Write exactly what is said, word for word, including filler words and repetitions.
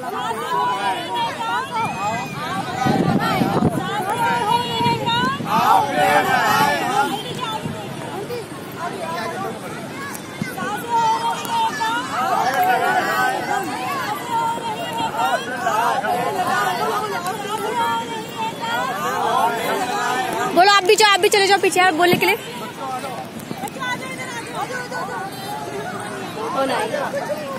बोलो आप भी जाओ, आप भी चले जाओ पीछे यार बोलने के लिए। ओ नहीं